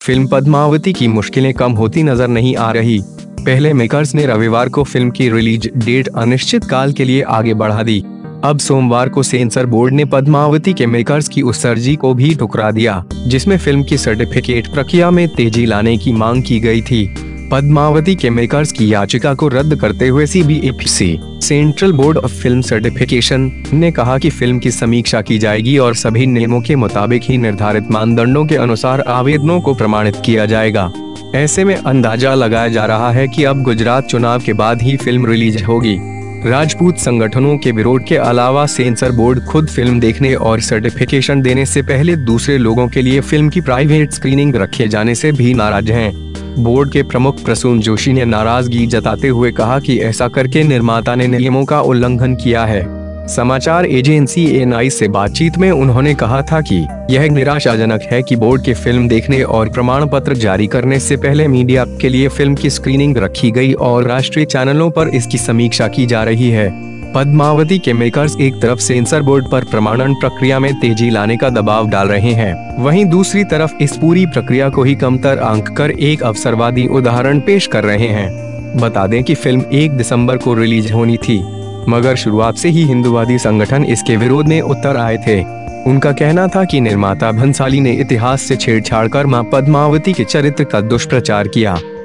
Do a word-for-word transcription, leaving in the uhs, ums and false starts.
Film Padmavati की मुश्किलें कम होती नजर नहीं आ रही। पहले मेकर्स ने रविवार को फिल्म की रिलीज डेट अनिश्चित काल के लिए आगे बढ़ा दी। अब सोमवार को सेंसर बोर्ड ने पद्मावती के मेकर्स की उस अर्जी को भी ठुकरा दिया, जिसमें फिल्म की सर्टिफिकेट प्रक्रिया में तेजी लाने की मांग की गई थी। पद्मावती के मेकर्स की याचिका को रद्द करते हुए C B F C, central board of film certification, ने कहा कि फिल्म की समीक्षा की जाएगी और सभी नियमों के मुताबिक ही निर्धारित मानदंडों के अनुसार आवेदनों को प्रमाणित किया जाएगा। ऐसे में अंदाजा लगाया जा रहा है कि अब गुजरात चुनाव के बाद ही फिल्म रिलीज होगी। राजपूत संगठनों के विरोध के अलावा सेंसर बोर्ड खुद फिल्म देखने और सर्टिफिकेशन देने से पहले दूसरे लोगों के लिए फिल्म की प्राइवेट स्क्रीनिंग रखे जाने से भी नाराज हैं। बोर्ड के प्रमुख प्रसून जोशी ने नाराजगी जताते हुए कहा कि ऐसा करके निर्माता ने नियमों का उल्लंघन किया है। समाचार एजेंसी एन आई से बातचीत में उन्होंने कहा था कि यह निराशाजनक है कि बोर्ड के फिल्म देखने और प्रमाण पत्र जारी करने से पहले मीडिया के लिए फिल्म की स्क्रीनिंग रखी गई और राष्ट्रीय चैनलों पर इसकी समीक्षा की जा रही है। पद्मावती के मेकर्स एक तरफ सेंसर बोर्ड पर प्रमाणन प्रक्रिया में तेजी लाने का दबाव डाल रहे हैं, वहीं दूसरी तरफ इस पूरी प्रक्रिया को ही कमतर आंक कर एक अवसरवादी उदाहरण पेश कर रहे हैं। बता दें कि फिल्म एक दिसंबर को रिलीज होनी थी, मगर शुरुआत से ही हिंदूवादी संगठन इसके विरोध में उतर आए थे। उनका कहना था कि निर्माता भंसाली ने इतिहास से छेड़छाड़ कर मां पद्मावती के चरित्र का दुष्प्रचार किया।